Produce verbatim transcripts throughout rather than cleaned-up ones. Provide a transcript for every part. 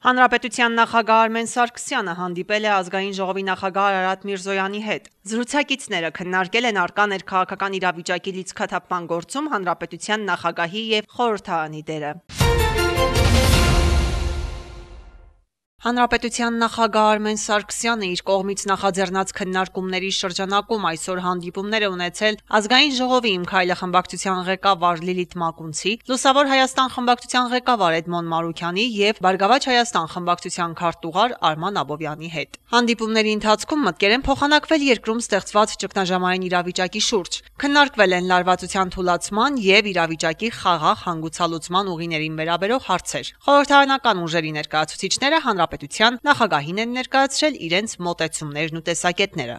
Հանրապետության նախագահ Արմեն Սարգսյանը հանդիպել է ազգային ժողովի նախագահ Արարատ Միրզոյանի հետ։ Զրուցակիցները քննարկել են առկա ներքաղաքական իրավիճակի լիցքաթափման գործում հանրապետության նախագահի եւ խորհրդարանի դերը։ Հանրապետության նախագահ Արմեն Սարգսյանը իր կողմից նախաձեռնած քննարկումների շրջանակում այսօր հանդիպումներ է ունեցել ազգային ժողովի Իմ քայլը խմբակցության ղեկավար Լիլիթ Մակունցի, Լուսավոր Հայաստան խմբակցության ղեկավար Էդմոն Մարուքյանի եւ Բարգավաճ Հայաստան խմբակցության քարտուղար Արման Աբովյանի հետ։ Հանդիպումների ընթացքում մտկեր են փոխանակվել երկրում ստեղծված ճգնաժամային իրավիճակի շուրջ, քննարկվել են լարվածության թուլացման եւ իրավիճակի խաղաղ հանգուցալուծման ուղիներին վերաբերող հարցեր։ Խորհրդարանական ուժերի ներկայացուցիչները հանրապետության նախագահին են ներկայացրել իրենց մոտեցումներն ու տեսակետները։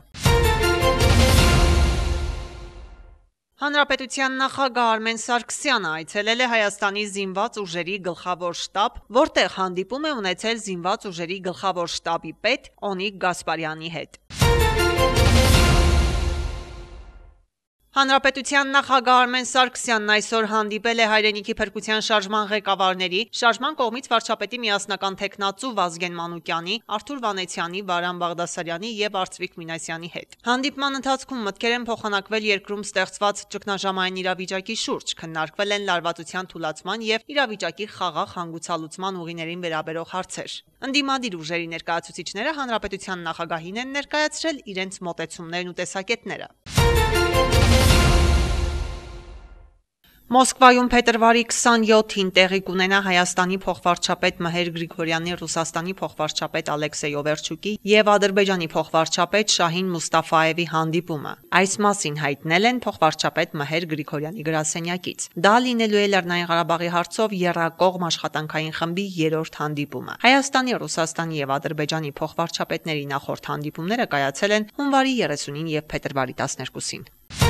Հանրապետության նախագահ Արմեն Սարգսյանը այցելել է Հայաստանի զինված ուժերի գլխավոր շտաբ, որտեղ հանդիպում է ունեցել զինված ուժերի գլխավոր շտաբի պետ Օնիկ Գասպարյանի հետ։ Հանրապետության նախագահ Արմեն Սարգսյանն այսօր հանդիպել է հայրենիքի փրկության շարժման ղեկավարների, շարժման կողմից վարչապետի միասնական թեկնածու Վազգեն Մանուկյանի, Արթուր Վանեցյանի, Վարան Բաղդասարյանի եւ Արծվիկ Մինասյանի հետ։ Հանդիպման ընթացքում մտքեր են փոխանակվել երկրում ստեղծված ճգնաժամային իրավիճակի շուրջ, քննարկվել են լարվածության թուլացման եւ իրավիճակի խաղաղ հանգուցալուծման ուղիներին վերաբերող հարցեր։ Ընդդիմադիր ուժերի ներկայացուցիչները հանրապետության նախագահին են ներկայացրել իրենց մոտեցումներն ու տեսակետները։ Մոսկվայում փետրվարի քսանյոթին տեղի կունենա Հայաստանի փոխվարչապետ Մհեր Գրիգորյանի, Ռուսաստանի փոխվարչապետ Ալեքսեյ Օվերչուկի եւ Ադրբեջանի փոխվարչապետ Շահին Մուստաֆաևի հանդիպումը։ Այս մասին հայտնել են փոխվարչապետ Մհեր Գրիգորյանի գրասենյակից։ Դա լինելու է Լեռնային Ղարաբաղի հարցով եռակողմ աշխատանքային խմբի երրորդ հանդիպումը։ Հայաստանի, Ռուսաստանի եւ Ադրբեջանի փոխվարչապետների նախորդ հանդիպումները կայացել են հունվարի երեսունին եւ փետրվարի տասներկուսին։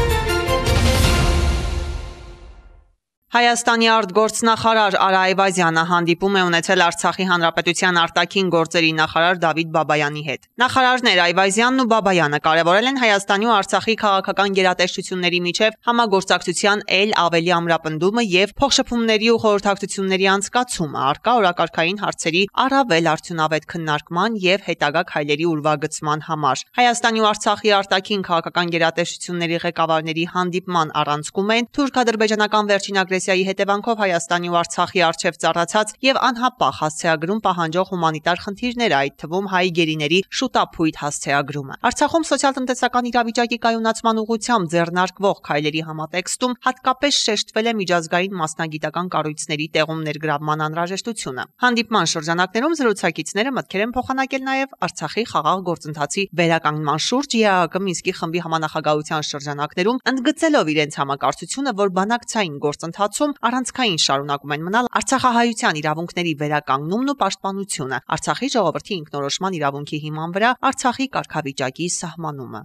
Հայաստանի արտգործնախարար Արա Այվազյանը հանդիպում է ունեցել Արցախի հանրապետության արտաքին գործերի նախարար Դավիթ Բաբայանի հետ։ Նախարարներ Այվազյանն ու Բաբայանը կարևորել են Հայաստանի ու Արցախի քաղաքական գերատեսչությունների միջև համագործակցության ել ավելի ամրապնդումը եւ փոխշփումների ու խորհրդակցությունների անցկացումը, առկա օրակարգային հարցերի առավել արդյունավետ քննարկման եւ հետագա քայլերի ուրվագծման համար։ Հայաստանի ու Արցախի արտաքին քաղաքական գերատեսչությունների ղեկավարների հանդիպման առանցքում են թուրք-ադրբեջանական վերջին ագրեսիայի հետևանքով Հայաստանի ու Արցախի առջև ծառացած եւ անհապաղ հասցեագրում պահանջող հումանիտար խնդիրները, այդ թվում հայ գերիների շուտափույթ հասցեագրումը։ Արցախում սոցիալ-տնտեսական իրավիճակի կայունացման ուղղությամբ ձեռնարկվող քայլերի համատեքստում հատկապես շեշտվել է միջազգային մասնագիտական կառույցների տեղում ներգրավման անհրաժեշտությունը։ Հանդիպման շրջանակներում զրուցակիցները մտքեր են փոխանակել նաեւ Արցախի խաղաղ գործընթացի վերականգնման շուրջ ԵԱՀԿ Մինսկի խմբի համանախագահության շրջանակներում, ընդգծելով իրենց համակարծությունը, որ բանակցային գործընթացում առանցքային շարունակում են մնալ արցախահայության իրավունքների վերականգնումն ու պաշտպանությունը, Արցախի ժողովրդի ինքնորոշման իրավունքի հիման վրա Արցախի կարգավիճակի սահմանումը։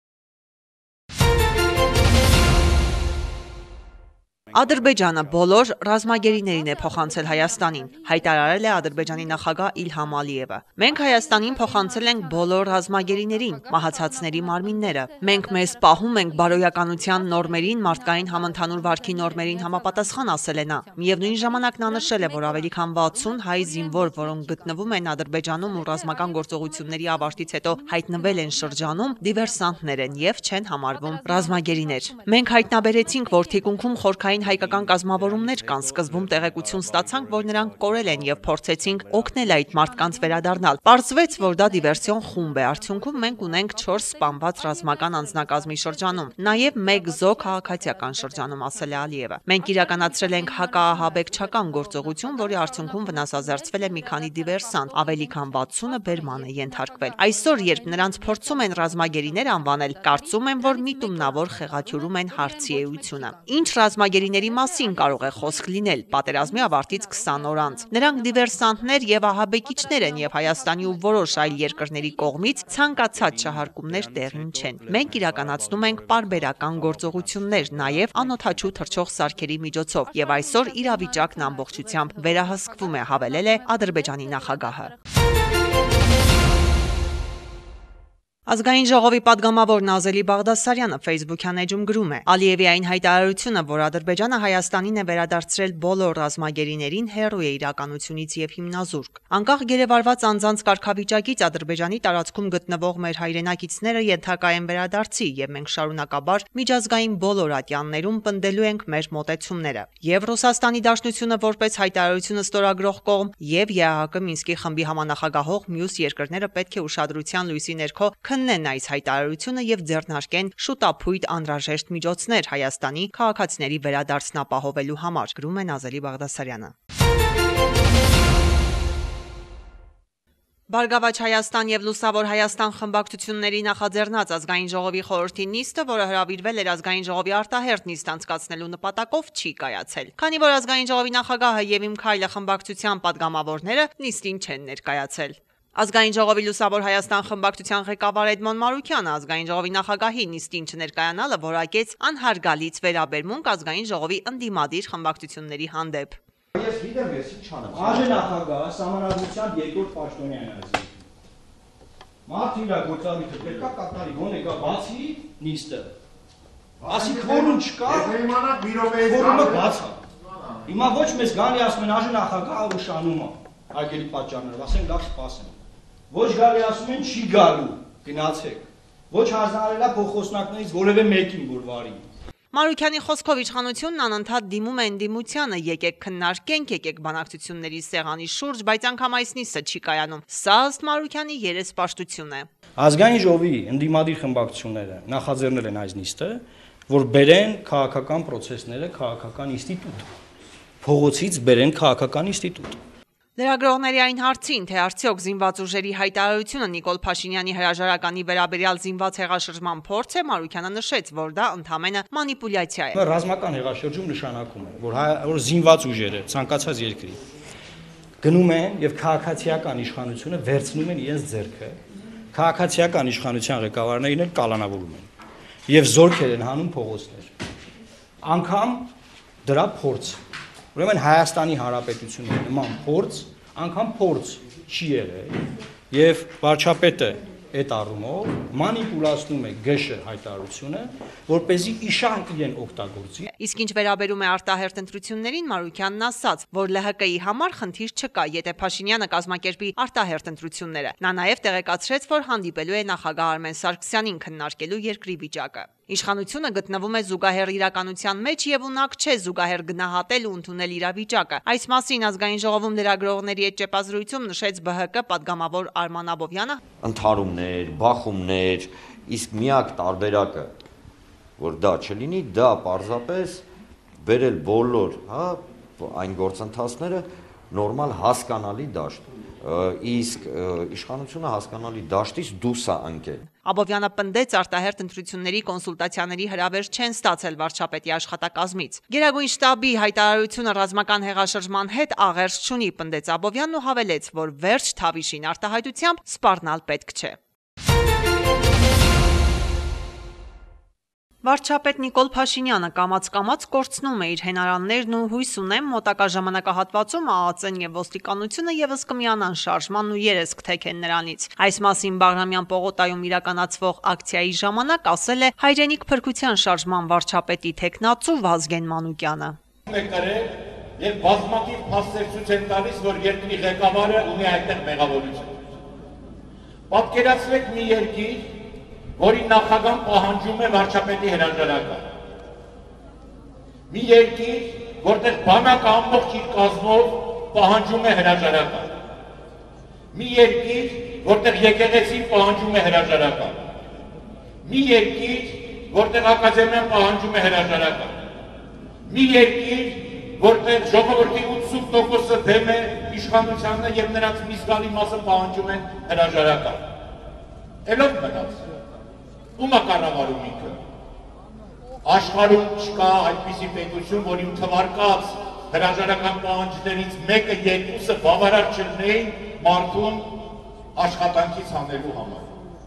Ադրբեջանը բոլոր ռազմագերիներին է փոխանցել Հայաստանին, հայտարարել է Ադրբեջանի նախագահ Իլհամ Ալիևը։ Մենք Հայաստանին փոխանցել ենք բոլոր ռազմագերիներին, մահացածների մարմինները։ Մենք մեզ պահում ենք բարոյականության նորմերին, մարդկային համընդհանուր վարքի նորմերին համապատասխան, ասել է նա։ Միևնույն ժամանակ նա նշել է, որ ավելի քան վաթսուն հայ զինվոր, որոնք գտնվում են Ադրբեջանում ու ռազմական գործողությունների ավարտից հետո հայտնվել են շրջանում, դիվերսանտներ են եւ չեն համարվում ռազմագերիներ։ Մենք հայտնաբերեցինք, որ թիկունքում խորքային հայկական կազմավորումներ կան, սկզբում տեղեկություն ստացանք, որ նրանք կորել են եւ փորձեցինք օգնել այդ մարդկանց վերադառնալ։ Պարզվեց, որ դա դիվերսիոն խումբ է, արդյունքում մենք ունենք չորս սպանված ռազմական անձնակազմի շրջանում, նաեւ մեկ զո քաղաքացիական շրջանում, ասել է Ալիևը։ Մենք իրականացրել ենք հակաահաբեկչական գործողություն, որի արդյունքում վնասազերծվել է մի քանի դիվերսանտ, ավելի քան վաթսունը բերման է ենթարկվել։ Այսօր, երբ նրանց փորձում են ռազմագերիներ անվանել, կարծում եմ, որ միտումնավոր խեղաթյուրում են հարցի էությունը։ Ինչ ռազմագերիների մասին կարող է խոսք լինել պատերազմի ավարտից քսան օր անց։ Նրանք դիվերսանտներ եւ ահաբեկիչներ են եւ Հայաստանի ու որոշ այլ երկրների կողմից ցանկացած շահարկումներ տեղին չեն։ Մենք իրականացնում ենք պարբերական գործողություններ, նաեւ անօթաչու թռչող սարքերի միջոցով եւ այսօր իրավիճակն ամբողջությամբ վերահսկվում է, հավելել է Ադրբեջանի նախագահը։ Ազգային ժողովի падգամավոր Նազելի Բաղդասարյանը Facebook-յան էջում գրում է. Ալիևի այն հայտարարությունը, որ Ադրբեջանը Հայաստանին է վերադարձրել բոլոր ռազմագերիներին, հեռու է իրականությունից եւ հիմնազուրկ։ Անկախ գերեվարված անձանց կարգավիճակից Ադրբեջանի տարածքում գտնվող մեր հայրենակիցները ենթակա են վերադարձի եւ մենք շարունակաբար միջազգային բոլոր ատյաններում պնդելու ենք մեր մոտեցումները։ Եվ Ռուսաստանի Դաշնությունը որպես հայտարարությունը ստորագրող կողմ եւ ԵԱՀԿ Մինսկի խմբի համանախագահող մյուս երկրները պետք է ուշադրության լույսի ներքո քննեն այս հայտարարությունը եւ ձեռնարկեն շուտափույթ անհրաժեշտ միջոցներ Հայաստանի քաղաքացիների վերադարձն ապահովելու համար, գրում է Նազելի Բաղդասարյանը։ Բարգավաճ Հայաստան եւ Լուսավոր Հայաստան խմբակցությունների նախաձեռնած ազգային ժողովի խորհրդի նիստը, որը հրավիրվել էր ազգային ժողովի արտահերթ նիստ անցկացնելու նպատակով, չի կայացել։ Քանի որ ազգային ժողովի նախագահը եւ Իմ Քայլը խմբակցության падգամավորները նիստին չեն ներկայացել։ Ազգային ժողովի Լուսավոր Հայաստան խմբակցության ղեկավար Էդմոն Մարուկյանը ազգային ժողովի նախագահի նիստին չներկայանալը որակեց անհարգալից վերաբերմունք ազգային ժողովի ընդդիմադիր խմբակցությունների հանդեպ։ Ես գիտեմ, ես ինչ անեմ։ Աժե նախագահը համանadrությամբ երկրորդ պաշտոնյան է ասի։ Մարդին դա գործառույթը պետք է կատարի, գոնե կա բացի նիստը։ Ասի քորուն չկա։ Եթե իմանաք մի րոպեից քորունը բաց է։ Հիմա ոչ մեզ գալի ասում են աժե նախագահը ուշանում է։ Արգելի պատճառներով, ասեն լավ սպասեն։ Ոչ գալի ասում են չի գալու, գնացեք։ Ոչ հանձնարարել է փոխոսնակներից որևէ մեկին որ վարի։ Մարուկյանի խոսքով իշխանությունն անընդհատ դիմում է ընդդիմությանը, եկեք քննարկենք, եկեք բանակցությունների սեղանի շուրջ, բայց անգամ այս նիստը չի կայանում։ Սա ըստ Մարուկյանի երեսպաշտություն է։ Ազգային ժողովի ընդդիմադիր խմբակցությունները նախաձեռնել են այս նիստը, որ բերեն քաղաքական process-ները քաղաքական ինստիտուտ։ Փողոցից բերեն քաղաքական ինստիտուտ։ Լրագրողների այն հարցին, թե արդյոք զինված ուժերի հայտարարությունը Նիկոլ Փաշինյանի հրաժարականի վերաբերյալ զինված հեղաշրջման փորձ է, Մարուկյանը նշեց, որ դա ընդամենը մանիպուլյացիա է։ Ռազմական հեղաշրջում նշանակում է, որ, որ զինված ուժերը ցանկացած երկրի գնում են եւ քաղաքացիական իշխանությունը վերցնում են իրենց ձեռքը, քաղաքացիական իշխանության ղեկավարներին էլ կալանավորում են եւ զորքեր են հանում փողոցներ։ Անկամ դրա փորձ Ուրեմն Հայաստանի Հանրապետությունը նման փորձ, անգամ փորձ չի եղել եւ վարչապետը այդ առումով մանիպուլացնում է ԳՇ հայտարարությունը, որպեսզի իշահ իրեն օգտագործի։ Իսկ ինչ վերաբերում է արտահերթ ընտրություններին, Մարուկյանն ասաց, որ ԼՀԿ-ի համար խնդիր չկա, եթե Փաշինյանը կազմակերպի արտահերթ ընտրությունները։ Նա նաեւ տեղեկացրեց, որ հանդիպելու է նախագահ Արմեն Սարգսյանին քննարկելու երկրի վիճակը։ Իշխանությունը գտնվում է զուգահեռ իրականության մեջ եւ ունակ չէ զուգահեռ գնահատել ու ընդունել իրավիճակը։ Այս մասին ազգային ժողովում լրագրողների հետ ճեպազրույցում նշեց ԲՀԿ падգամավոր Արման Աբովյանը։ Ընդհարումներ, բախումներ, իսկ միակ տարբերակը, որ դա չլինի, դա պարզապես բերել բոլոր, հա, այն գործընթացները նորմալ հասկանալի դաշտ, իսկ իշխանությունը հասկանալի դաշտից դուրս է ընկել։ Աբովյանը պնդեց արտահերթ ընտրությունների կոնսուլտացիաների հրավեր չեն ստացել վարչապետի աշխատակազմից։ Գերագույն շտաբի հայտարարությունը ռազմական հեղաշրջման հետ աղերս չունի, պնդեց Աբովյանն ու հավելեց, որ վերջ թավիշին արտահայտությամբ սպառնալ պետք չէ։ Վարչապետ Նիկոլ Փաշինյանը կամաց-կամաց կորցնում է իր հենարաններն ու հույս ունեմ մոտակա ժամանակահատվածում ԱԱԾ-ն եւ ոստիկանությունը եւս կմիանան շարժման ու երես կթեքեն նրանից։ Այս մասին Բաղրամյան պողոտայում իրականացվող ակցիայի ժամանակ ասել է հայրենիք փրկության շարժման վարչապետի թեկնածու Վազգեն Մանուկյանը։ Եվ բազմաթիվ փաստեր ցույց են տալիս, որ երկրի ղեկավարը ունի այդտեղ մեղավորություն։ Պատկերացրեք մի երկիր, որի նախագահան պահանջում է վարչապետի հրաժարակը։ Մի երկիր, որտեղ բանակը ամբողջ իր կազմով պահանջում է հրաժարակը։ Մի երկիր, որտեղ եկեղեցին պահանջում է հրաժարակը։ Մի երկիր, որտեղ ակադեմիան պահանջում է հրաժարակը։ Մի երկիր, որտեղ ժողովրդի ութսուն տոկոսը դեմ է իշխանությանը եւ նրանց մի զգալի մասը պահանջում են հրաժարակը։ Էլով մնաց։ Ումա կառավարում ինքը։ Աշխարհում չկա այդպիսի պետություն, որի թվարկած հրաժարական պահանջներից մեկը երկուսը բավարար չլինեին մարդուն աշխատանքից հանելու համար։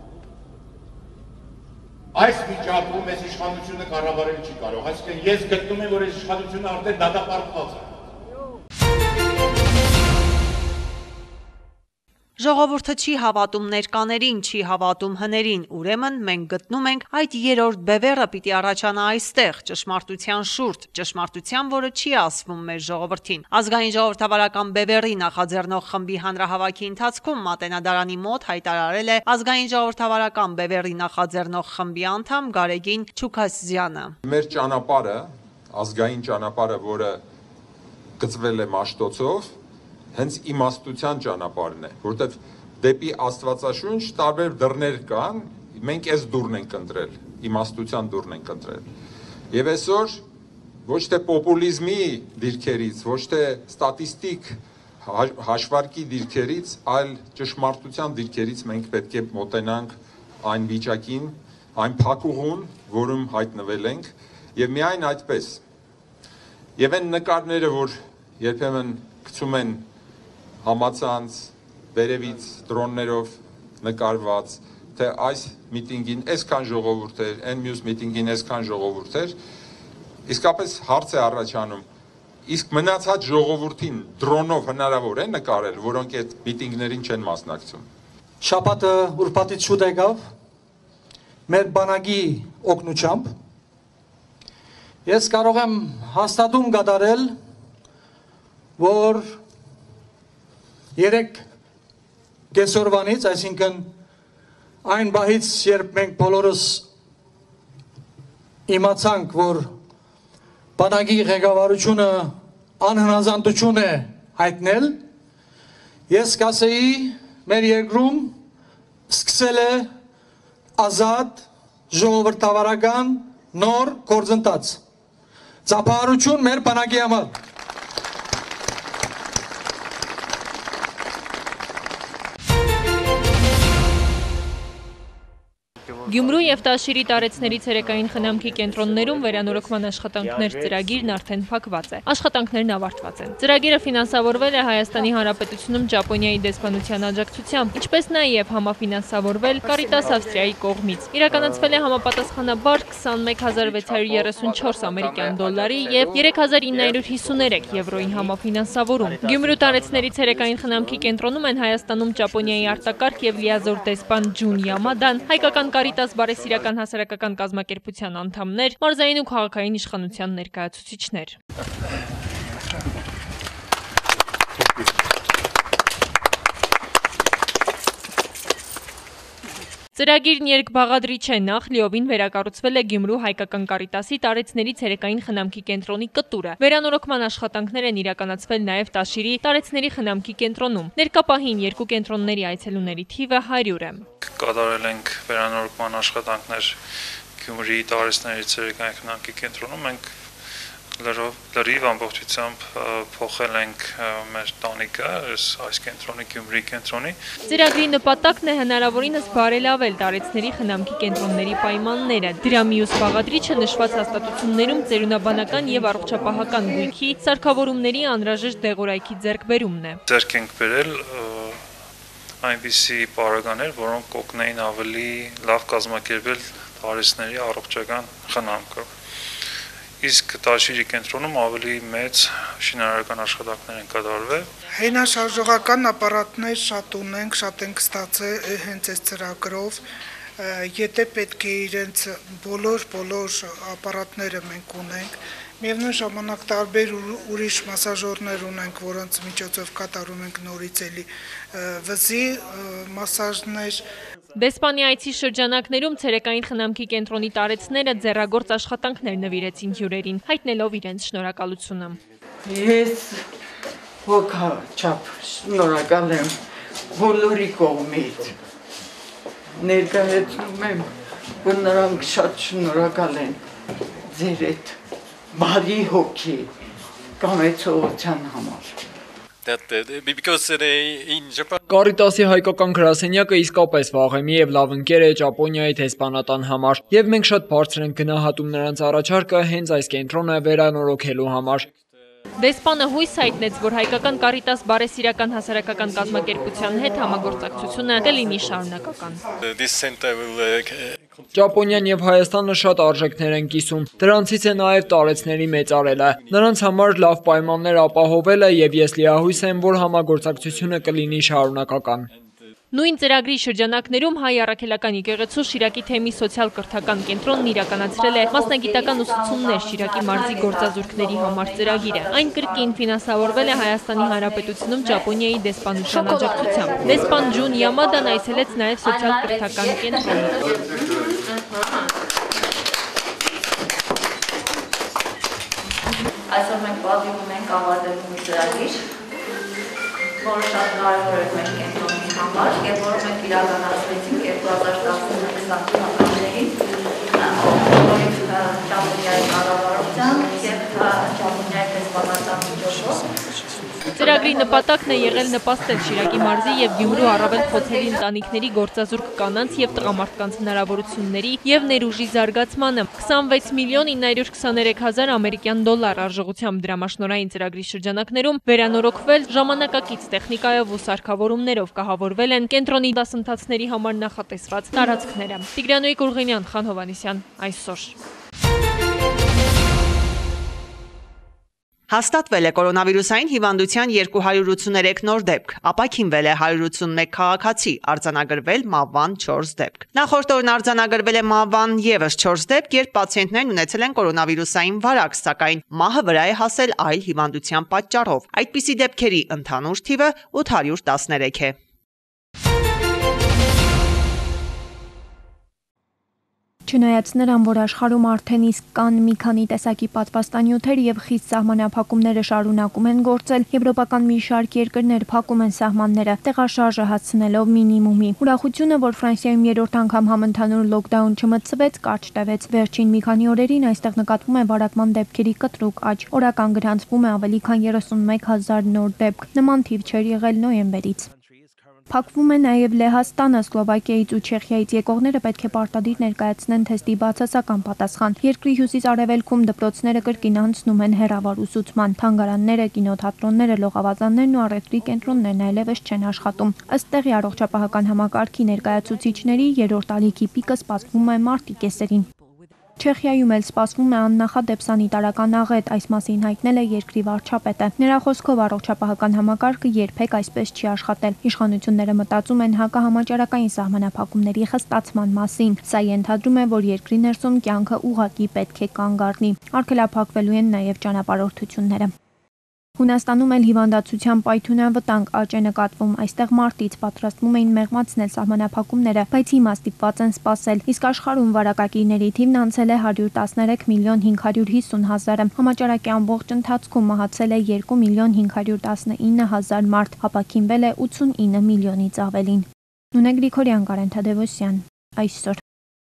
Այս վիճակում այս իշխանությունը կառավարել չի կարող, այսինքն ես գտնում եմ, որ այս իշխանությունը արդեն դատապարտված է։ Ժողովուրդը չի հավատում ներկաներին, չի հավատում հներին, ուրեմն մենք գտնում ենք այդ երրորդ բևեռը պիտի առաջանա այստեղ, ճշմարտության շուրջ, ճշմարտության, որը չի ասվում մեր ժողովրդին։ Ազգային ժողովրդավարական բևեռի նախաձեռնող խմբի հանրահավաքի ընթացքում Մատենադարանի մոտ հայտարարել է ազգային ժողովրդավարական բևեռի նախաձեռնող խմբի անդամ Գարեգին Չուքասյանը։ Մեր ճանապարհը, ազգային ճանապարհը, որը գծվել է Մաշտոցով, հենց իմաստության ճանապարհն է, որտեղ դեպի Աստվածաշունչ տարբեր դռներ կան, մենք այս դուռն ենք ընտրել, իմաստության դուռն ենք ընտրել։ Եվ այսօր ոչ թե պոպուլիզմի դիրքերից, ոչ թե ստատիստիկ հաշվարկի դիրքերից, այլ ճշմարտության դիրքերից մենք պետք է մոտենանք այն վիճակին, այն փակուղուն, որում հայտնվել ենք, եւ միայն այդպես։ Եվ այն նկարները, որ երբեմն գցում են համացանց, վերևից դրոններով նկարված, թե այս միտինգին այսքան ժողովուրդ էր, այն մյուս միտինգին այսքան ժողովուրդ էր, իսկապես հարց է առաջանում, իսկ մնացած ժողովրդին դրոնով հնարավոր է նկարել, որոնք այդ միտինգներին չեն մասնակցում։ Շաբաթը ուրբաթից շուտ եկավ, մեր բանակի օգնությամբ, ես կարող եմ հաստատում կատարել, որ երեք կեսօրվանից, այսինքն այն բահից, երբ մենք բոլորս իմացանք, որ բանակի ղեկավարությունը անհնազանդություն է հայտնել, ես կասեի մեր երկրում սկսել է ազատ ժողովրդավարական նոր գործընթաց, ծափահարություն մեր բանակի համար։ Գյումրու և Տաշիրի տարեցների ցերեկային խնամքի կենտրոններում վերանորոգման աշխատանքներ ծրագիրն արդեն փակված է։ Աշխատանքներն ավարտված են։ Ծրագիրը ֆինանսավորվել է Հայաստանի Հանրապետությունում Ճապոնիայի դեսպանության աջակցությամբ, ինչպես նաև համաֆինանսավորվել Կարիտաս Ավստրիայի կողմից։ Իրականացվել է համապատասխանաբար քսանմեկ հազար վեց հարյուր երեսունչորս ամերիկյան դոլարի և երեք հազար ինը հարյուր հիսուներեք եվրոյի համաֆինանսավորում։ Գյումրու տարեցների ցերեկային խնամքի կենտրոնում են Հայաստանում Ճապոնիայի արտակարգ և լիազոր դեսպան Ջուն Յամադան, հայկական Կարիտաս բարեսիրական հասարակական կազմակերպության անդամներ, մարզային ու քաղաքային իշխանության ներկայացուցիչներ։ Ծրագիրն երկբաղադրիչ է, նախ լիովին վերակառուցվել է Գյումրու հայկական Կարիտասի տարեցների ցերեկային խնամքի կենտրոնի կտուրը։ Վերանորոգման աշխատանքներ են իրականացվել նաև Տաշիրի տարեցների խնամքի կենտրոնում։ Ներկա պահին երկու կենտրոնների այցելուների թիվը հարյուր է։ Կատարել ենք վերանորոգման աշխատանքներ Գյումրիի տարեցների ցերեկային խնամքի կենտրոնում, մենք լրիվ ամբողջությամբ փոխել ենք մեր տանիքը այս կենտրոնի Գյումրիի կենտրոնի։ Ծրագրի նպատակն է հնարավորինս բարելավել տարեցների խնամքի կենտրոնների պայմանները։ Դրա մյուս բաղադրիչը նշված հաստատություններում ծերունաբանական եւ առողջապահական գույքի սարքավորումների անհրաժեշտ դեղորայքի ձեռքբերումն է։ Ձեռք ենք բերել այնպիսի պարագաներ, որոնք կօգնեին ավելի լավ կազմակերպել տարեցների առողջական խնամքը։ Իսկ Տաշիրի կենտրոնում ավելի մեծ շինարարական աշխատանքներ են կատարվել։ Հենաշարժողական ապարատներ շատ ունենք, շատ ենք ստացել հենց այս ծրագրով։ Եթե պետք է իրենց բոլոր բոլոր ապարատները մենք ունենք, միևնույն ժամանակ տարբեր ուրիշ մասաժորներ ունենք, որոնց միջոցով կատարում ենք նորից էլի վզի մասաժներ։ Դեսպանի այցի շրջանակներում ցերեկային խնամքի կենտրոնի տարեցները ձեռագործ աշխատանքներ նվիրեցին հյուրերին, հայտնելով իրենց շնորհակալությունը։ Ես հոգաչափ շնորհակալ եմ բոլորի կողմից։ Ներկայացնում եմ, որ նրանք շատ շնորհակալ են ձեր այդ բարի հոգի կամեցողության համար։ Կարիտասի հայկական գրասենյակը իսկապես վաղեմի եւ լավ ընկեր է Ճապոնիայի դեսպանատան համար, եւ մենք շատ բարձր ենք գնահատում նրանց առաջարկը հենց այս կենտրոնը վերանորոգելու համար։ Դեսպանը հույս հայտնեց, որ հայկական Կարիտաս բարեսիրական հասարակական կազմակերպության հետ համագործակցությունը կլինի շարունակական։ Ճապոնիան եւ Հայաստանը շատ արժեքներ են կիսում, դրանցից է նաեւ տարեցների մեծարելը, նրանց համար լավ պայմաններ ապահովելը եւ ես լիահույս եմ, որ համագործակցությունը կլինի շարունակական։ Նույն ծրագրի շրջանակներում հայ առաքելական եկեղեցու Շիրակի թեմի սոցիալ կրթական կենտրոնն իրականացրել է մասնագիտական ուսուցումներ Շիրակի մարզի գործազուրկների համար ծրագիրը։ Այն կրկին ֆինանսավորվել է Հայաստանի Հանրապետությունում Ճապոնիայի դեսպանության աջակցությամբ։ Դեսպան Ջուն Յամադան այցելեց նաև սոցիալ կրթական կենտրոն։ Այսօր մենք պատիվում ենք ավարտելու մի ծրագիր, որը շատ կարևոր էր մեր կենտրոնի համար և որը մենք իրականացրեցինք երկու հազար տասնմեկ թվականներին որից Ճապոնիայի կառավարությամբ և Ճապոնիայի դեսպանատան միջոցով։ Ծրագրի նպատակն է եղել նպաստել Շիրակի մարզի և Գյումրու առավել խոցելի ընտանիքների գործազուրկ կանանց և տղամարդկանց հնարավորությունների և ներուժի զարգացմանը։ քսանվեց միլիոն ինը հարյուր քսաներեք հազար ամերիկյան դոլար արժողությամբ դրամաշնորհային ծրագրի շրջանակներում վերանորոգվել ժամանակակից տեխնիկայով ու սարքավորումներով կահավորվել են կենտրոնի դասընթացների համար նախատեսված տարածքները։ Տիգրանոյի Կուրղինյան, Խան Հովհաննիսյան, Այսօր։ Հաստատվել է կորոնավիրուսային հիվանդության երկու հարյուր ութսուներեք նոր դեպք, ապաքինվել է հարյուր ութսունմեկ քաղաքացի, արձանագրվել մահվան չորս դեպք։ Նախորդ օրն արձանագրվել է մահվան ևս չորս դեպք, երբ պացիենտներն ունեցել են կորոնավիրուսային վարակ, սակայն մահը վրա է հասել այլ հիվանդության պատճառով։ Այդպիսի դեպքերի ընդհանուր թիվը ութ հարյուր տասներեք է։ Չնայած նրան, որ աշխարհում արդեն իսկ կան մի քանի տեսակի պատվաստանյութեր եւ խիստ սահմանափակումները շարունակում են գործել, եվրոպական մի շարք երկրներ փակում են սահմանները, տեղաշարժը հասցնելով մինիմումի։ Ուրախությունը, որ Ֆրանսիայում երրորդ անգամ համընդհանուր լոկդաուն չմտցվեց, կարճ տևեց։ Վերջին մի քանի օրերին այստեղ նկատվում է վարակման դեպքերի կտրուկ աճ։ Օրական գրանցվում է ավելի քան երեսունմեկ հազար նոր դեպք։ Նման թիվ չէր եղել նոյեմբերից։ Փակվում է նաև Լեհաստանը, Սլովակիայից ու Չեխիայից եկողները պետք է պարտադիր ներկայացնեն թեստի բացասական պատասխան։ Երկրի հյուսիս-արևելքում դպրոցները կրկին անցնում են հեռավոր ուսուցման։ Թանգարանները, կինոթատրոնները, լողավազաններն ու առևտրի կենտրոններն այլևս չեն աշխատում։ Ըստ տեղի առողջապահական համակարգի ներկայացուցիչների երրորդ ալիքի պիկը սպասվում է մարտի կեսերին։ Չեխիայում էլ սպասվում է աննախադեպ սանիտարական աղետ, այս մասին հայտնել է երկրի վարչապետը։ Նրա խոսքով առողջապահական համակարգը երբեք այսպես չի աշխատել։ Իշխանությունները մտածում են հակահամաճարակային սահմանափակումների խստացման մասին։ Սա ենթադրում է, որ երկրի ներսում կյանքը ուղղակի պետք է կանգ առնի։ Արգելափակվելու են նաև ճանապարհորդությունները։ Հունաստանում էլ հիվանդացության պայթյունավտանգ աճ է նկատվում։ Այստեղ մարտից պատրաստվում էին մեղմացնել սահմանափակումները, բայց հիմա ստիպված են սպասել։ Իսկ աշխարհում վարակակիրների թիվն անցել է հարյուր տասներեք միլիոն հինգ հարյուր հիսուն հազարը։ Համաճարակի ամբողջ ընթացքում մահացել է երկու միլիոն հինգ հարյուր տասնինը հազար մարդ, ապաքինվել է ութսունինը միլիոնից ավելին։ Նունե Գրիգորյան, Կարեն Թադևոսյան, Այսօր։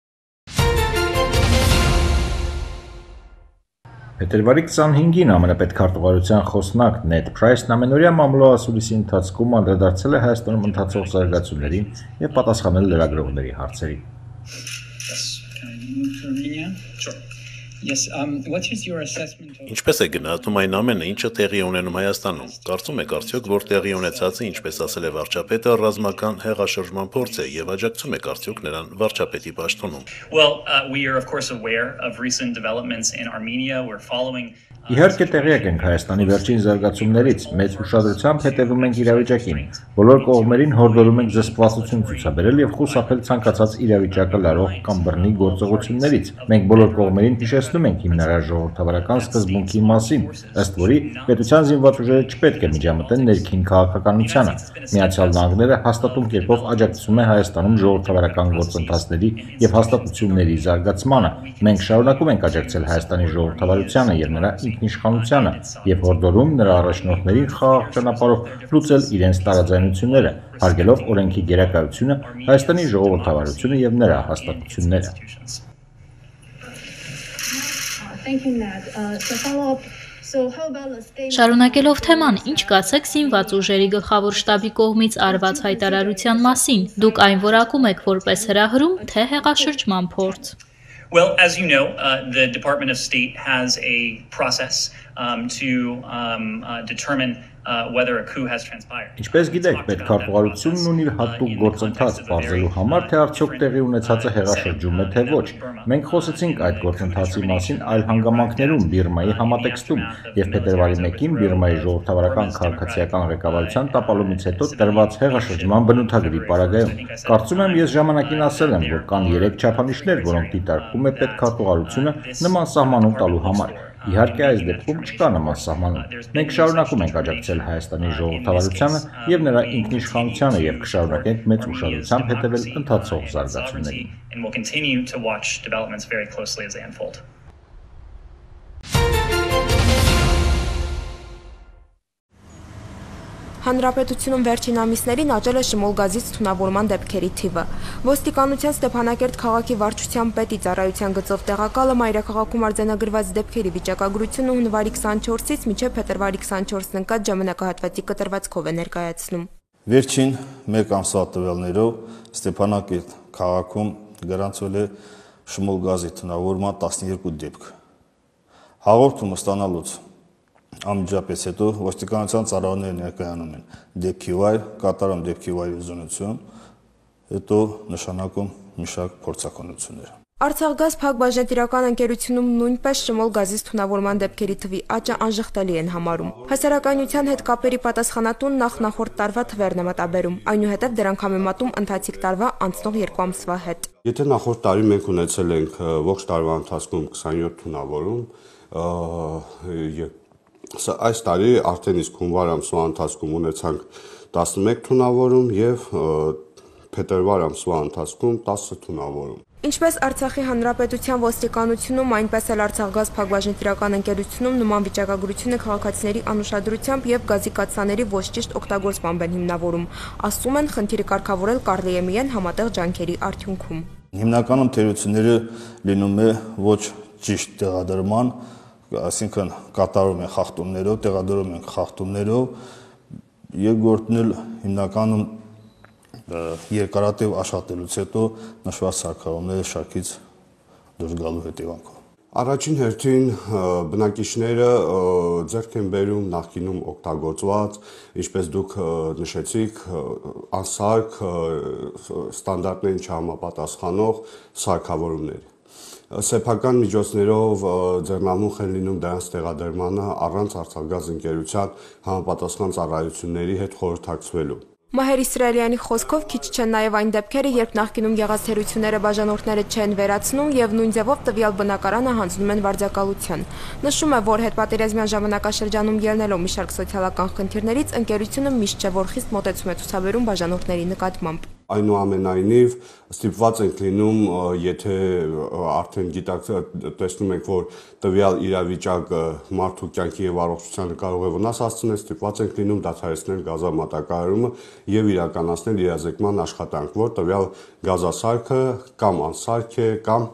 Փետրվարի քսանհինգին ԱՄՆ պետքարտուղարության խոսնակ Նեդ Փրայսն ամենօրյա մամլոասուլիսի ընթացքում անդրադարձել է Հայաստանում ընթացող զարգացումներին և պատասխանել լրագրողների հարցերին։ Ինչպես է գնահատում այն ամենը, ինչը տեղի է ունենում Հայաստանում։ Կարծում եք արդյոք, որ տեղի ունեցածը, ինչպես ասել է վարչապետը, ռազմական հեղաշրջման փորձ է և աջակցում եք արդյոք նրան վարչապետի պաշտոնում։ Իհարկե տեղյակ ենք Հայաստանի վերջին զարգացումներից, մեծ ուշադրությամբ հետևում ենք իրավիճակին, բոլոր կողմերին հորդորում ենք զսպվածություն ցուցաբերել և խուսափել ցանկացած իրավիճակը լարող կամ բռնի գործողություններից։ Մենք բոլոր կողմերին հիշեցնում ենք հիմնարար ժողովրդավարական սկզբունքի մասին, ըստ որի պետության զինված ուժերը չպետք է միջամտեն ներքին քաղաքականությանը։ Միացյալ Նահանգները հաստատուն կերպով աջակցում է Հայաստանում ժողովրդավարական գործընթացների և հաստատությունների զարգացմանը։ Մենք շարունակում ենք աջակցել Հայաստանի ժողովրդավարությանը և նրա ինքնիշխանությանը և հորդորում նրա առաջնորդներին խաղաղ ճանապարհով լուծել իրենց տարաձայնությունները, հարգելով օրենքի գերակայությունը, Հայաստանի ժողովրդավարությունը և նրա հաստատությունները։ Շարունակելով թեման, ինչ կասեք զինված ուժերի գլխավոր շտաբի կողմից արված հայտարարության մասին, դուք այն որակում եք որպես հրահրում, թե հեղաշրջման փորձ։ Well, as you know, uh, the Department of State has a process um, to um, uh, determine uh, whether a coup has transpired. Ինչպես գիտեք, պետքարտուղարությունն ունի հատուկ գործընթաց բարձելու համար, թե արդյոք տեղի ունեցածը հեղաշրջում է, թե ոչ։ Մենք խոսեցինք այդ գործընթացի մասին այլ հանգամանքներում Բիրմայի համատեքստում եւ փետրվարի մեկին Բիրմայի ժողովրդավարական քաղաքացիական ղեկավարության տապալումից հետո տրված հեղաշրջման բնութագրի պարագայում։ Կարծում եմ, ես ժամանակին ասել եմ, որ կան երեք չափանիշներ, որոնք դիտարկում է պետքարտուղարությունը նման սահմանում տալու համար։ Իհարկե այս դեպքում չկա նման սահմանում։ Մենք շարունակում ենք աջակցել Հայաստանի ժողովրդավարությանը եւ նրա ինքնիշխանությանը եւ կշարունակենք մեծ ուշադրությամբ հետևել ընթացող զարգացումներին։ And we'll continue to watch developments very closely as they unfold. Հանրապետությունում վերջին ամիսներին աճել է շմուլ գազից թունավորման դեպքերի թիվը։ Ոստիկանության Ստեփանակերտ քաղաքի վարչության պետի ծառայության գծով տեղակալը մայրաքաղաքում արձանագրված դեպքերի վիճակագրությունը հունվարի քսանչորսից մինչև փետրվարի քսանչորսն ընկած ժամանակահատվածի կտրվածքով է ներկայացնում։ Վերջին մեկ ամսվա տվյալներով Ստեփանակերտ քաղաքում գրանցվել է շմուլ գազի թունավորման տասնյոթ դեպք։ Հաղորդումը ստանալուց Անմիջապես հետո ոստիկանության ծառայողները ներկայանում են դեպքի վայր, կատարում դեպքի վայրի զոնություն, հետո նշանակում մի շարք փորձակնություններ։ Արցախգազ փակbaşնետիրական ընկերությունում նույնպես շմուլ գազից թունավորման դեպքերի թվի աճը անժխտելի են համարում։ Հասարակայնության հետ կապերի պատասխանատուն նախ նախորդ տարվա թվերն է մտաբերում, այնուհետև դրանք համեմատում ընթացիկ տարվա անցնող երկու ամսվա հետ։ Եթե նախորդ տարի մենք ունեցել ենք ողջ տարվա ընթացքում քսանյոթ թունավորում, այս տարի արդեն իսկ հունվար ամսվա ընթացքում ունեցանք տասնմեկ թունավորում եւ փետրվար ամսվա ընթացքում տասը թունավորում։ Ինչպես Արցախի Հանրապետության ոստիկանությունում, այնպես էլ Արցախգազ փակbaşնետիրական ընկերությունում նման վիճակագրությունը քաղաքացիների անուշադրությամբ եւ գազի կաթսաների ոչ ճիշտ օգտագործմամբ են հիմնավորում։ Ասում են, խնդիրը կարգավորել կարելի է միայն համատեղ ջանքերի արդյունքում։ Հիմնականում թերությունները լինում է ոչ ճիշտ տեղադրման, այսինքն կատարում են խախտումներով, տեղադրում են խախտումներով, երկրորդն էլ հիմնականում երկարատև աշխատելուց հետո նշված սարքավորումները շարքից դուրս գալու հետևանքով։ Առաջին հերթին բնակիչները ձեռք են բերում նախկինում օգտագործված, ինչպես դուք նշեցիք, անսարք ստանդարտներին չհամապատասխանող սարքավորումներ։ Սեփական միջոցներով ձեռնամուխ են լինում դրանց տեղադրմանը առանց Արցախգազ ընկերության համապատասխան ծառայությունների հետ խորհրդակցվելու։ Մահեր Իսրայելյանի խոսքով քիչ չեն նաև այն դեպքերը, երբ նախկինում եղած թերությունները բաժանորդները չեն վերացնում եւ նույն ձևով տվյալ բնակարանը հանձնում են վարձակալության։ Նշում է, որ հետպատերազմյան ժամանակաշրջանում ելնելով մի շարք սոցիալական խնդիրներից ընկերությունը միշտ չէ որ խիստ մոտեցում է ցուցաբերում բաժանորդների նկատմամբ։ Այնուամենայնիվ ստիպված ենք լինում, եթե արդեն գիտակ տեսնում ենք, որ տվյալ իրավիճակը մարդու կյանքի եւ առողջությանը կարող է վնաս հասցնել, ստիպված ենք լինում դադարեցնել գազամատակարարումը եւ իրականացնել իրազեկման աշխատանք, որ տվյալ գազասարքը կամ անսարք է, կամ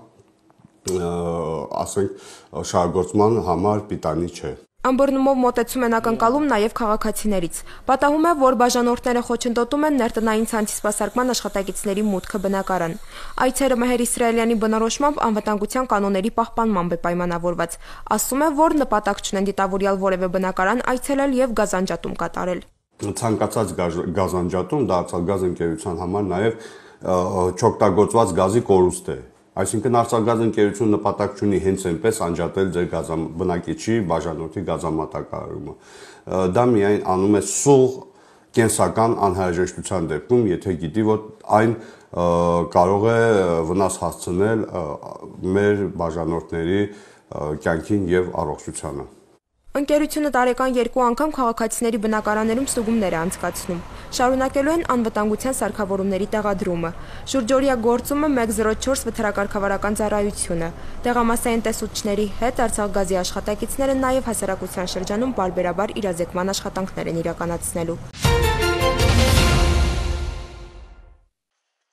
ասենք շահագործման համար պիտանի չէ։ Ամբռնումով մոտեցում են ակնկալում նաև քաղաքացիներից։ Պատահում է, որ բաժանորդները խոչընդոտում են ներտնային ցանցի սպասարկման աշխատակիցների մուտքը բնակարան։ Այցերը Մահեր Իսրայելյանի բնորոշմամբ անվտանգության կանոնների պահպանմամբ է պայմանավորված։ Ասում է, որ նպատակ չունեն դիտավորյալ որևէ բնակարան այցելել եւ գազանջատում կատարել։ Ցանկացած գազանջատում դա Արցախգազ ընկերության համար նաև չօգտագործված գազի կորուստ է։ Այսինքն Արցախգազ ընկերությունը նպատակ չունի հենց այնպես անջատել ձեր բնակիչի բաժանորդի գազամատակարարումը։ Դա միայն անում է սուղ կենսական անհրաժեշտության դեպքում, եթե գիտի, որ այն կարող է վնաս հասցնել մեր բաժանորդների կյանքին եւ առողջությանը։ Ընկերությունը տարեկան երկու անգամ քաղաքացիների բնակարաններում ստուգումներ է անցկացնում։ Շարունակելու են անվտանգության սարքավորումների տեղադրումը։ Շուրջօրյա գործում է մեկ զրո չորս վթարակարգավարական ծառայությունը։ Տեղամասային տեսուչների հետ Արցախգազի աշխատակիցները նաև հասարակության շրջանում բարբերաբար իրազեկման աշխատանքներ են իրականացնելու։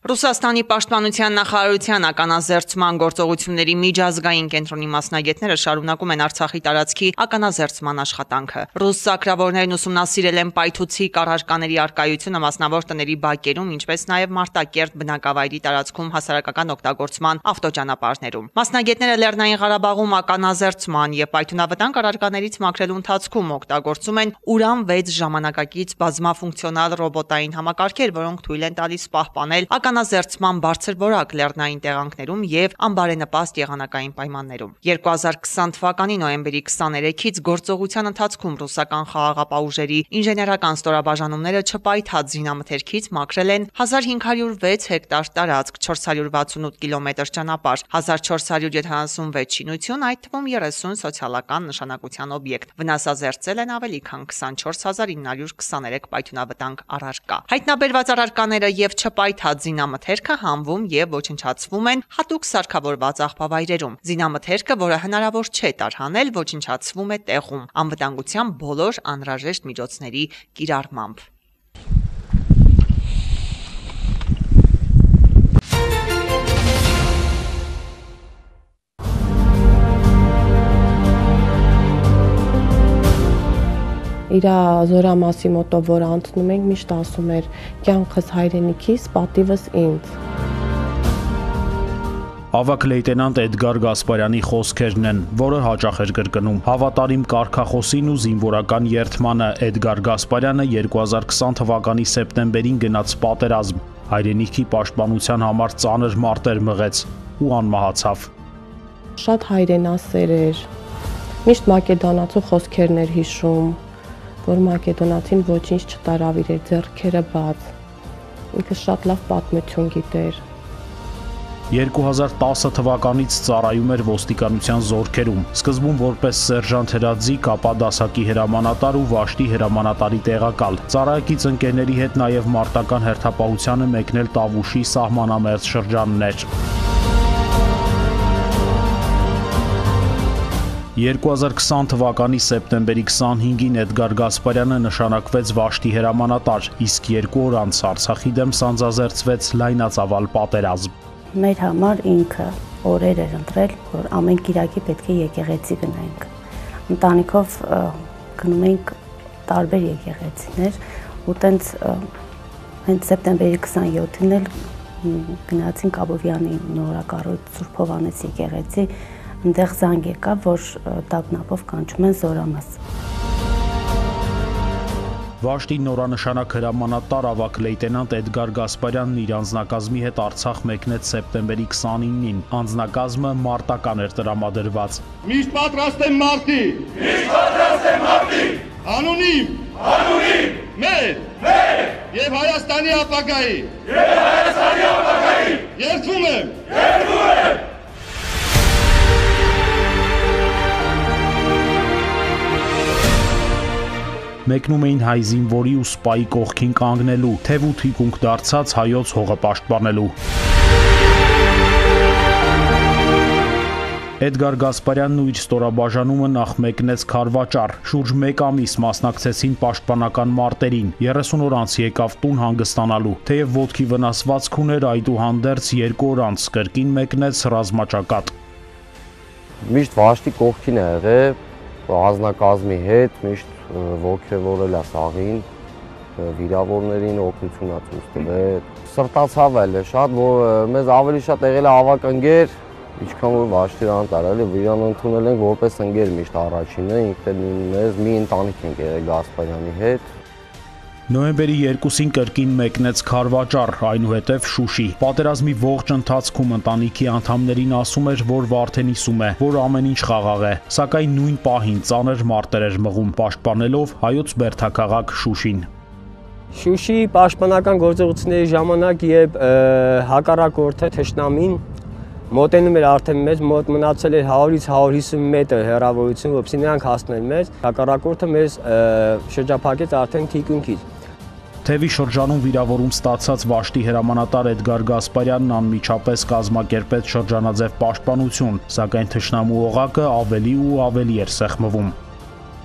Ռուսաստանի պաշտպանության նախարարության ականազերծման գործողությունների միջազգային կենտրոնի մասնագետները շարունակում են Արցախի տարածքի ականազերծման աշխատանքը։ Ռուս սակրավորներն ուսումնասիրել են պայթուցիկ առարկաների առկայությունը մասնավոր տների բակերում, ինչպես նաև Մարտակերտ բնակավայրի տարածքում հասարակական օգտագործման ավտոճանապարհներում։ Մասնագետները Լեռնային Ղարաբաղում ականազերծման եւ պայթունավտանգ առարկաներից մաքրելու ընթացքում օգտագործում են ուրան վեց ժամանակակից բազմաֆունկցիոնալ ռոբոտային համակարգեր, որոնք թույլ են տալիս պահպանել ականազերծման բարձր որակ լեռնային տեղանքներում եւ անբարենպաստ եղանակային պայմաններում։ երկու հազար քսան թվականի նոյեմբերի քսաներեքից գործողության ընթացքում ռուսական խաղաղապահ ուժերի ինժեներական ստորաբաժանումները չպայթած զինամթերքից մաքրել են հազար հինգ հարյուր վեց հեկտար տարածք, չորս հարյուր վաթսունութ կիլոմետր ճանապարհ, հազար չորս հարյուր յոթանասունվեց շինություն, այդ թվում երեսուն սոցիալական նշանակության օբյեկտ։ Վնասազերծել են ավելի քան քսանչորս հազար ինը հարյուր քսաներեք պայթունավտանգ առարկա։ Հայտնաբերված առարկաները եւ չպայթած զինամթերքը հանվում եւ ոչնչացվում են հատուկ սարքավորված աղբավայրերում։ Զինամթերքը, որը հնարավոր չէ տարհանել, ոչնչացվում է տեղում անվտանգության բոլոր անհրաժեշտ միջոցների կիրառմամբ։ Իր զորամասի մոտով, որ անցնում ենք, միշտ ասում էր կյանքս հայրենիքիս, պատիվս ինձ։ Ավագ լեյտենանտ Էդգար Գասպարյանի խոսքերն են, որը հաճախ էր կրկնում։ Հավատարիմ կարգախոսին ու զինվորական երդմանը Էդգար Գասպարյանը երկու հազար քսան թվականի սեպտեմբերին գնաց պատերազմ, հայրենիքի պաշտպանության համար ծանր մարտեր մղեց ու անմահացավ։ Շատ հայրենասեր էր, միշտ մակեդոնացու խոսքերն էր հիշում, որ մակեդոնացին ոչինչ չտարավ, իր ձեռքերը բաց, ինքը շատ լավ պատմություն գիտեր։ երկու հազար տասը թվականից ծառայում էր ոստիկանության զորքերում, սկզբում որպես սերժանտ հրաձիգ, ապա դասակի հրամանատար ու վաշտի հրամանատարի տեղակալ։ Ծառայակից ընկերների հետ նաև մարտական հերթապահությանը մեկնել Տավուշի սահմանամերձ շրջաններ։ երկու հազար քսան թվականի սեպտեմբերի քսանհինգին Էդգար Գասպարյանը նշանակվեց վաշտի հրամանատար, իսկ երկու օր անց Արցախի դեմ սանձազերծվեց լայնածավալ պատերազմ։ Մեր համար ինքը օրեր էր ընտրել, որ ամեն կիրակի պետք է եկեղեցի գնայինք։ Ընտանիքով գնում էինք տարբեր եկեղեցիներ, ու տենց հենց սեպտեմբերի քսանյոթին էլ գնացինք Աբովյանի նորակառույց Սուրբ Հովհաննես եկեղեցի, այնտեղ զանգ եկավ, որ տագնապով կանչում են զորամաս։ Վաշտի նորանշանակ հրամանատար ավագ լեյտենանտ Էդգար Գասպարյանն իր անձնակազմի հետ Արցախ մեկնեց սեպտեմբերի քսանինին։ Անձնակազմը մարտական էր տրամադրված։ Միշտ պատրաստ եմ մարտի։ Միշտ պատրաստ եմ մարտի։ Անունիմ։ Անունիմ։ Մեր։ Մեր։ Եվ Հայաստանի ապագայի։ Եվ Հայաստանի ապագայի։ Երդվում եմ։ Երդվում եմ։ Մեկնում էին հայ զինվորի ու սպայի կողքին կանգնելու, թև ու թիկունք դարձած հայոց հողը պաշտպանելու։ Էդգար Գասպարյանն ու իր ստորաբաժանումը նախ մեկնեց Քարվաճառ, շուրջ մեկ ամիս մասնակցեցին պաշտպանական մարտերին, երեսուն օր անց եկավ տուն հանգստանալու, թեև ոտքի վնասվածք ուներ, այդուհանդերձ երկու օր անց կրկին մեկնեց ռազմաճակատ։ Միշտ վաշտի կողքին է եղել, անձնակազմի հետ, միշտ ոգևորել է սաղին, վիրավորներին օգնություն է ցույց տվել։ Սրտացավ է շատ, որ մեզ ավելի շատ եղել է ավակ ընկեր, ինչքան որ վաշտի անտարել է, իրան ընդունել ենք որպես ընկեր միշտ առաջինը, ինքն մեզ մի ընտանիք ենք եղել Գասպարյանի հետ։ Նոյեմբերի երկուսին կրկին մեկնեց Քարվաճառ, այնուհետև Շուշի։ Պատերազմի ողջ ընթացքում ընտանիքի անդամներին ասում էր, որ Վարդենիսում է, որ ամեն ինչ խաղաղ է, սակայն նույն պահին ծանր մարտեր էր մղում, պաշտպանելով հայոց բերդաքաղաք Շուշին։ Շուշի պաշտպանական գործողությունների ժամանակ եւ հակառակորդը թշնամին մոտենում էր արդեն մեզ, մոտ մնացել էր հարյուրից հարյուր հիսուն մետր հեռավորություն, որպեսզի նրանք հասնեն մեզ, հակառակորդը մեզ շրջափակեց արդեն թիկունքից։ Թևի շրջանում վիրավորում ստացած վաշտի հրամանատար Էդգար Գասպարյանն անմիջապես կազմակերպեց շրջանաձև պաշտպանություն, սակայն թշնամու օղակը ավելի ու ավելի էր սեղմվում։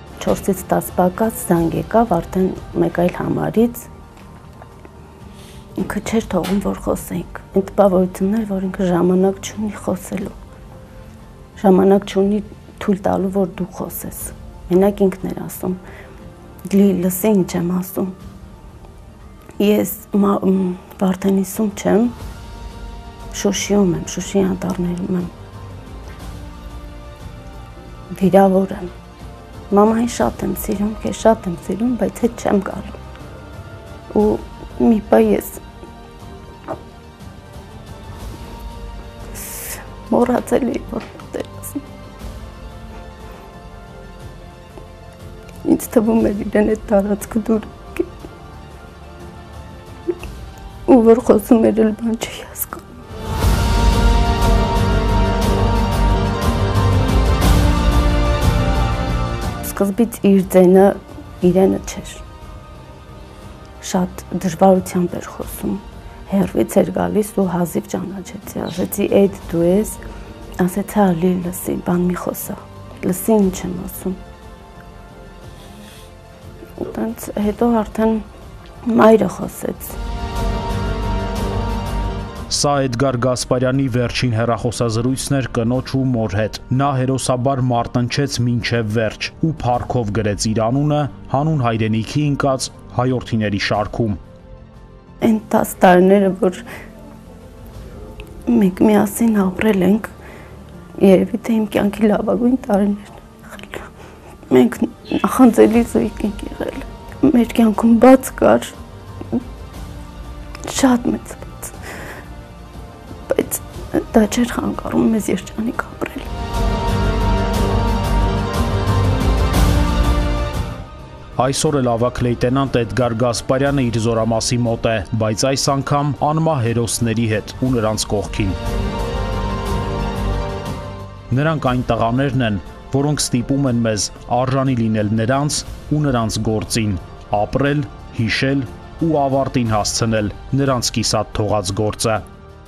չորսից տասը պակաս զանգ եկավ արդեն մեկ այլ համարից, ինքը չէր թողում, որ խոսենք։ Այն տպավորություններ, որ ինքը ժամանակ չունի խոսելու։ Ժամանակ չունի թույլ տալու, որ դու խոսես։ Մենակ ինքն էր ասում։ Լի, լսի ինչ եմ ասում։ Ես Վարդենիսում չեմ, Շուշիում եմ, Շուշի անտառներում եմ։ Վիրավոր եմ։ Մամային շատ եմ սիրում, քեզ շատ եմ սիրում, բայց հետ չեմ գալու։ Ու մի պա ես մոռացել էի, որ մտել ասում։ Ինձ թվում էր իրեն այդ տարածքը դուր ու որ խոսում էր էլ բան չի հասկանում։ Սկզբից իր ձենը իրենը չէր։ Շատ դժվարությամբ էր խոսում, հեռվից էր գալիս ու հազիվ ճանաչեցի, ասեցի էդ դու ես, ասեցի ալի լսի, բան մի խոսա, լսի ինչ եմ ասում։ Ուտենց հետո արդեն մայրը խոսեց։ Սա Էդգար Գասպարյանի վերջին հեռախոսազրույցն էր կնոջ ու մոր հետ։ Նա հերոսաբար մարտնչեց մինչև վերջ ու փառքով գրեց իր անունը հանուն հայրենիքի ընկած հայորդիների շարքում։ Այն տասը տարիները, որ մենք միասին ապրել ենք, երևի թե իմ կյանքի լավագույն տարիներն են։ Մենք նախանձելի զույգ ենք եղել։ Մեր կյանքում բաց կար, շատ մեծ բաց, բայց դա չէր խանգարում մեզ երջանիկ ապրել։ Այսօր էլ ավագ լեյտենանտ Էդգար Գասպարյանը իր զորամասի մոտ է, բայց այս անգամ անմահ հերոսների հետ ու նրանց կողքին։ Նրանք այն տղաներն են, որոնք ստիպում են մեզ արժանի լինել նրանց ու նրանց գործին, ապրել, հիշել ու ավարտին հասցնել նրանց կիսատ թողած գործը։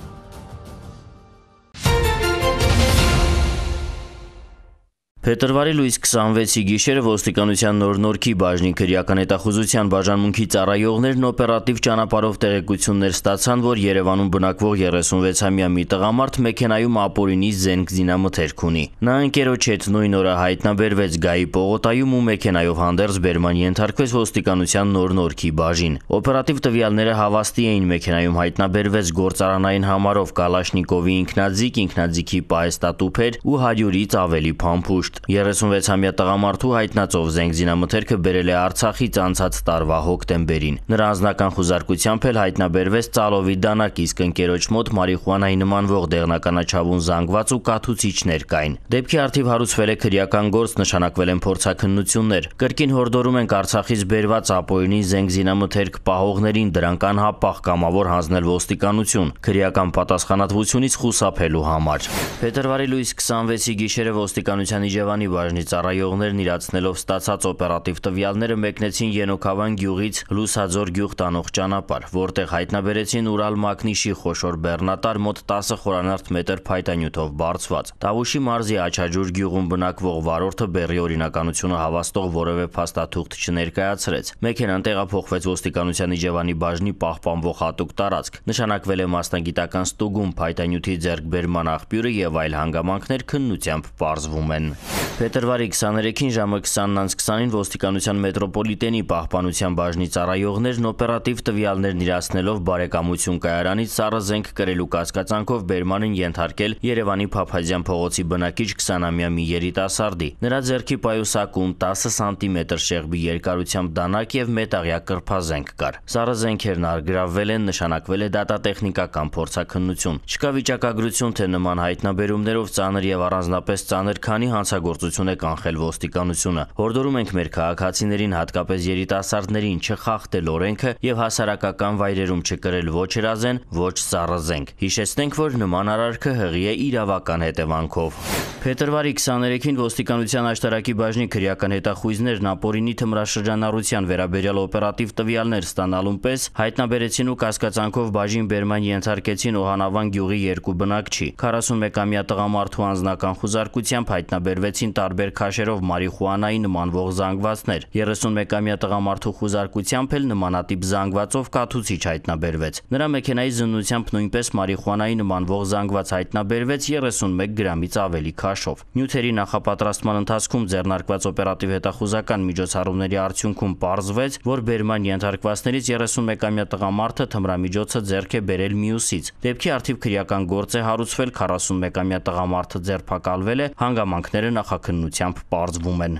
Փետրվարի լույս քսանվեցի գիշերը ոստիկանության նոր նորքի բաժնի քրեական հետախուզության բաժանմունքի ծառայողներն օպերատիվ ճանապարհով տեղեկություններ ստացան, որ Երևանում բնակվող երեսունվեցամյա մի տղամարդ մեքենայում ապօրինի զենք զինամթերք ունի։ Նա ընկերոջ հետ նույն օրը հայտնաբերվեց Գայի պողոտայում ու մեքենայով հանդերձ բերման ենթարկվեց ոստիկանության նոր նորքի բաժին։ Օպերատիվ տվյալները հավաստի էին մեքենայում հայտնաբերվեց գործարանային համարով Կալաշնիկովի ինքնաձիգ, ինքնաձիգի պահեստատուփեր ու հարյուրից ավելի փամփուշտ։ երեսունվեցամյա տղամարդու հայտնածով զենք զինամթերքը բերել է Արցախից անցած տարվա հոկտեմբերին։ Նրա անձնական խուզարկությամբ էլ հայտնաբերվեց ծալովի դանակ, իսկ ընկերոջ մոտ մարիխուանայի նմանվող դեղնականաչավուն զանգված ու կաթուցիչներ կային։ Դեպքի առթիվ հարուցվել է քրեական գործ, նշանակվել են փորձաքննություններ։ Կրկին հորդորում ենք Արցախից բերված ապօրինի զենք զինամթերք պահողներին դրանք անհապաղ կամավոր հանձնել ոստիկանություն քրեական պատասխանատվությունից խուսափելու համար։ Փետրվարի լույս քսանվեցի գիշերը ոստիկանության Իջևանի բաժնի ծառայողներն իրացնելով ստացած օպերատիվ տվյալները մեկնեցին Ենոքավան գյուղից Լուսաձոր գյուղ տանող ճանապարհ, որտեղ հայտնաբերեցին Ուրալ մակնիշի խոշոր բեռնատար մոտ տասը խորանարդ մետր փայտանյութով բարձված։ Տավուշի մարզի Աչաջուր գյուղում բնակվող վարորդը բեռի օրինականությունը հավաստող որևէ փաստաթուղթ չներկայացրեց։ Մեքենան տեղափոխվեց ոստիկանության Իջևանի բաժնի պահպանվող հատուկ տարածք։ Նշանակվել է մասնագիտական ստուգում, փայտանյութի ձեռքբերման աղբյուրը եւ այլ հանգամանքներ քննությամբ պարզվում են։ Փետրվարի քսաներեքին ժամը քսանն անց քսանին ոստիկանության մետրոպոլիտենի պահպանության բաժնի ծառայողներն օպերատիվ տվյալներն իրացնելով բարեկամություն կայարանից սառը զենք կրելու կասկածանքով բերման են ենթարկել Երևանի Փափազյան փողոցի բնակիչ քսանամյա մի երիտասարդի։ Նրա ձեռքի պայուսակում տասը սանտիմետր շեղբի երկարությամբ դանակ եւ մետաղյա կրփազենք կար։ Սառը զենքերն արգրավվել են, նշանակվել է դատատեխնիկական փորձաքննություն։ Չկա վիճակագրություն, թե նման հայտնաբերումներով ծանր եւ առանձնապես ծանր քանի հանցագործություն է կանխել ոստիկանությունը։ Հորդորում ենք մեր քաղաքացիներին, հատկապես երիտասարդներին, չխախտել օրենքը եւ հասարակական վայրերում չկրել ոչ հրազեն, ոչ սառը զենք։ Հիշեցնենք, որ նման արարքը հղի է իրավական հետևանքով։ Փետրվարի քսաներեքին ոստիկանության աշտարակի բաժնի քրեական հետախույզներն ապօրինի թմրաշրջանառության վերաբերյալ օպերատիվ տվյալներ ստանալուն պես հայտնաբերեցին ու կասկածանքով բաժին բերման ենթարկեցին Օհանավան գյուղի երկու բնակչի։ քառասունմեկամյա տղամարդու անձնական խուզարկությամբ հայտնաբերվեց հայտնվեցին տարբեր քաշերով մարիխուանայի նմանվող զանգվածներ։ երեսունմեկամյա տղամարդու խուզարկությամբ էլ նմանատիպ զանգվածով կաթուցիչ հայտնաբերվեց։ Նրա մեքենայի զննությամբ նույնպես մարիխուանայի նմանվող զանգված հայտնաբերվեց երեսունմեկ գրամից ավելի քաշով։ Նյութերի նախապատրաստման ընթացքում ձեռնարկված օպերատիվ հետախուզական միջոցառումների արդյունքում պարզվեց, որ բերման ենթարկվածներից երեսունմեկամյա տղամարդը թմրամիջոցը ձեռք է բերել մյուսից։ Դեպքի առթիվ քրեական գործ է հարուցվել, քառասունմեկամյա տղամարդը ձերբակալվել է, հանգամանքները նախաքննությամբ պարզվում են։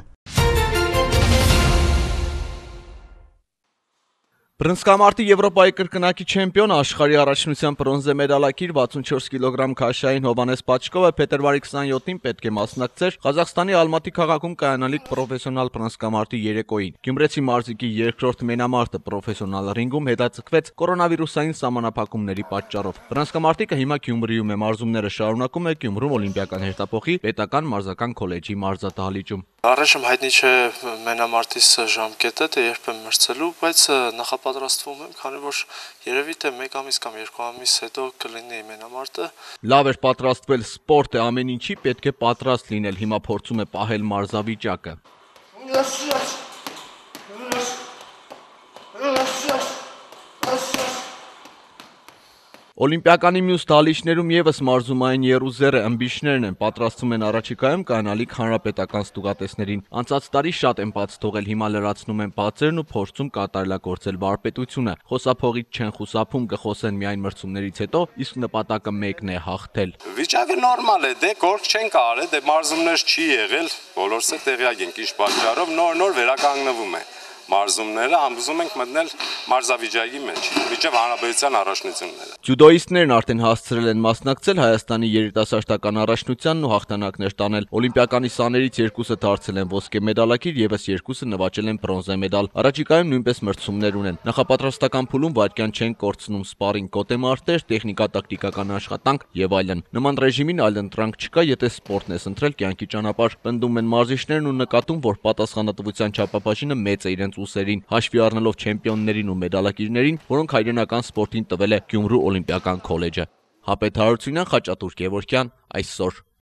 Բռնցքամարտի Եվրոպայի կրկնակի չեմպիոն, աշխարհի առաջնության բրոնզե մեդալակիր վաթսունչորս կիլոգրամ քաշային Հովհաննես Պաչկովը փետրվարի քսաներկուին պետք է մասնակցեր Ղազախստանի Ալմատի քաղաքում կայանալիք պրոֆեսիոնալ բռնցքամարտի երեկոյին։ Գյումրեցի մարզիկի երկրորդ մենամարտը պրոֆեսիոնալ ռինգում հետաձգվեց կորոնավիրուսային սահմանափակումների պատճառով։ Բռնցքամարտիկը հիմա Գյումրիում է, մարզումները շարունակում է Գյումրում Օլիմպիական հերթափոխի պետական մարզական քոլեջի մարզադահլիճում։ Առաջում հայտնի չէ մենամարտիս ժամկետը, թե երբ եմ մրցելու, բայց նախապատրաստվում եմ, քանի որ երևի թե մեկ ամիս կամ երկու ամիս հետո կլինի մենամարտը։ Լավ էր պատրաստվել, սպորտ է, ամեն ինչի պետք է պատրաստ լինել, հիմա փորձում է պահել մարզավիճակը։ Օլիմպիականի մյուս դահլիճներում ևս մարզումային եռուզեռը ըմբիշներն են, պատրաստվում են առաջիկայում կայանալիք հանրապետական ստուգատեսներին։ Անցած տարի շատ են բաց թողել, հիմա լրացնում են բացերն ու փորձում կատարելագործել վարպետությունը։ Խոսափողից չեն խուսափում, կխոսեն միայն մրցումներից հետո, իսկ նպատակը մեկն է՝ հաղթել։ Վիճակը նորմալ է, դե գործ չեն կարել, դե մարզումներ չի եղել, բոլորս է տեղյակ ենք ինչ պատճառով, նոր-նոր վերականգնվում է։ Մարզումները համբուզում ենք մտնել մարզավիճակի մեջ, միջև հանրապետության առաջնությունները։ Ձյուդոիստներն արդեն հասցրել են մասնակցել Հայաստանի երիտասարդական առաջնությանն ու հաղթանակներ տանել։ Օլիմպիականի սաներից երկուսը դարձել են ոսկե մեդալակիր, ևս երկուսը նվաճել են բրոնզե մեդալ։ Առաջիկայում նույնպես մրցումներ ունեն։ Նախապատրաստական փուլում վայրկյան չեն կորցնում սպարինգ գոտեմարտեր, տեխնիկա-տակտիկական աշխատանք եւ այլն։ Նման ռեժիմին այլընտրանք չկա, եթե սպորտն ես ընտրել կյանքի ճանապարհ։ Պնդում են մարզիչներն ու նկատում, որ պատասխանատվության չափաբաժինը մեծ է իրենց ուսերին, հաշվի առնելով չեմպիոններին ու մեդալակիրներին, որոնք հայրենական սպորտին տվել է Գյումրու Օլիմպիական քոլեջը։ Հապետ Հարությունյան, Խաչատուր Գևորգյան, Այսօր։